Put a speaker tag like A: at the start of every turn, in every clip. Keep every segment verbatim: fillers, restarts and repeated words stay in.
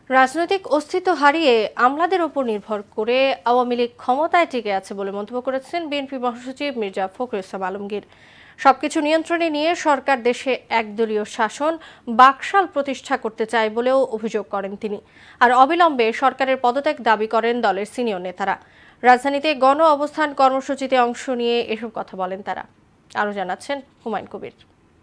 A: রাজনৈতিক অস্তিত্ব হারিয়ে আমলাদের উপর নির্ভর করে আওয়ামী লীগ ক্ষমতায় টিকে আছে বলে মন্তব্য করেছেন বিএনপি মহাসচিব মির্জা ফখরুল ইসলাম আলমগীর। সবকিছু নিয়ন্ত্রণে নিয়ে সরকার দেশে একদলীয় শাসন বাকশাল প্রতিষ্ঠা করতে চায় বলেও অভিযোগ করেন তিনি। আর অবিলম্বে সরকারের পদত্যাগ দাবি করেন দলের সিনিয়র নেতারা। রাজধানীতে গণ অবস্থান কর্মসূচিতে অংশ নিয়ে এসব কথা বলেন তারা। আরও জানাচ্ছেন হুমায়ুন কবির।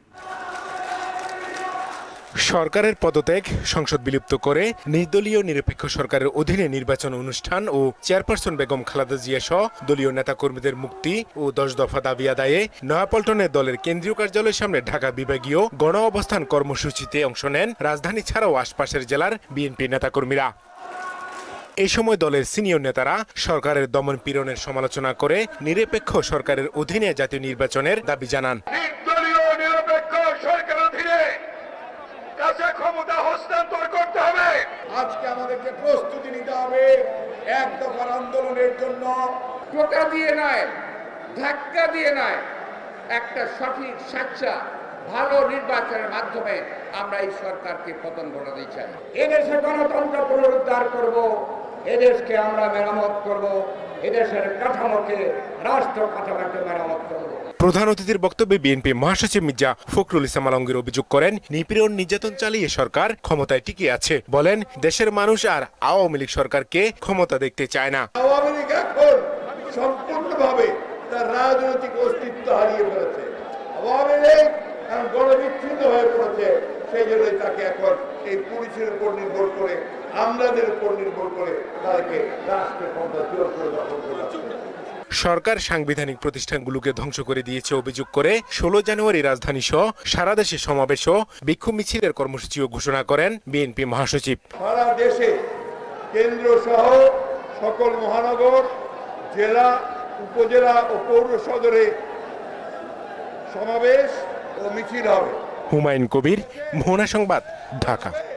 B: সরকারের পদত্যাগ, সংসদ বিলুপ্ত করে নির্দলীয় নিরপেক্ষ সরকারের অধীনে নির্বাচন অনুষ্ঠান ও চেয়ারপারসন বেগম খালেদা জিয়া সহ দলীয় নেতাকর্মীদের মুক্তি ও দশ দফা দাবি আদায়ে নয়াপল্টনে দলের কেন্দ্রীয় কার্যালয়ের সামনে ঢাকা বিভাগীয় গণ অবস্থান কর্মসূচিতে অংশ নেন রাজধানী ছাড়াও আশপাশের জেলার বিএনপি নেতাকর্মীরা। এই সময় দলের সিনিয়র নেতারা সরকারের দমন পীড়নের সমালোচনা করে নিরপেক্ষ সরকারের অধীনে জাতীয় নির্বাচনের দাবি জানান।
C: ক্ষমতা হস্তান্তর করতে হবে। আজকে আমাদেরকে প্রস্তুতি নিতে হবে এক দফার আন্দোলনের জন্য। টোকা দিয়ে নয়, ধাক্কা দিয়ে নয়, একটা সঠিক স্বেচ্ছা ভালো নির্বাচনের মাধ্যমে আমরা এই সরকারকে পতন ঘটাতে চাই। এদেশে গণতন্ত্র পুনরুদ্ধার করব, এদেশকে আমরা মেরামত করব, এদেশের কাঠামোকে রাষ্ট্র কাঠামোকে মেরামত করব।
B: প্রধান অতিথির বক্তব্যে বিএনপি মহাসচিব মির্জা ফখরুল ইসলাম আলমগীর অভিযোগ করেন, নিপীড়ন নির্যাতন চালিয়ে সরকার ক্ষমতায় টিকে আছে। বলেন, দেশের মানুষ আর আওয়ামী লীগ সরকারকে ক্ষমতা দেখতে চায় না।
C: আওয়ামী লীগ এখন সম্পূর্ণভাবে তার রাজনৈতিক অস্তিত্ব হারিয়ে ফেলেছে। আওয়ামী লীগ এখন গণবিচ্ছিন্ন হয়ে পড়েছে। সেই জন্যই তাকে এখন এই পুলিশের উপর নির্ভর করে, আমলাদের উপর নির্ভর করে তাকে রাষ্ট্রের ক্ষমতা জোর করে দখল করে আছে।
B: সরকার সাংবিধানিক প্রতিষ্ঠানগুলোকে ধ্বংস করে দিয়েছে অভিযোগ করে ষোলো জানুয়ারি রাজধানী সহ সারা দেশে সমাবেশ ও বিক্ষোভ মিছিলের কর্মসূচিও ঘোষণা করেন বিএনপি মহাসচিব।
C: সারা দেশে কেন্দ্র সহ সকল মহানগর, জেলা, উপজেলা ও পৌর সদরে সমাবেশ ও মিছিল হবে।
B: হুমায়ুন কবির, মোহনা সংবাদ, ঢাকা।